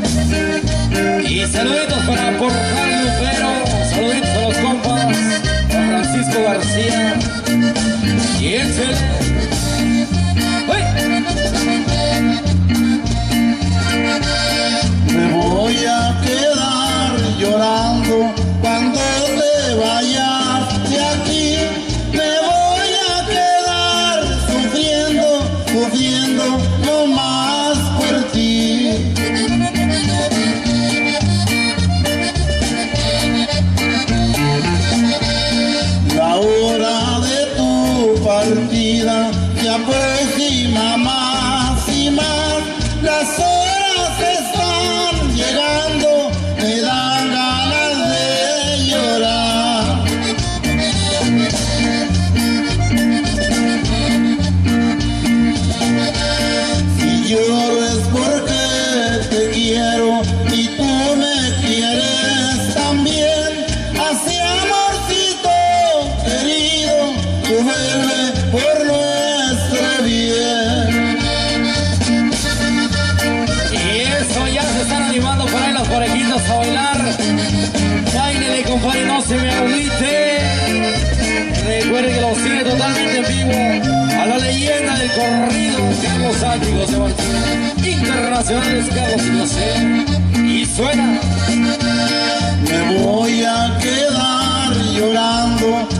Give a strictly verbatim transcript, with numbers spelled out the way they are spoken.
Y saluditos para Portal Lucero, saluditos a los compas, a Francisco García y Excel. Me voy a quedar llorando cuando te vayas de aquí. Me voy a quedar sufriendo, sufriendo no más por ti. La hora de tu partida se aproxima más y más. Las horas están llegando, me dan ganas de llorar. Si lloro es porque te quiero y tú me quieres también. Así, amorcito querido, tú vuelve por nuestro bien. Ya se están animando por ahí las parejitas a bailar. Báilele, compadre, no se me agüite. Recuerde que los tiene totalmente en vivo a la leyenda del corrido Carlos Sánchez y José Martínez. Internacionales Carlos y José. Y suena. Me voy a quedar llorando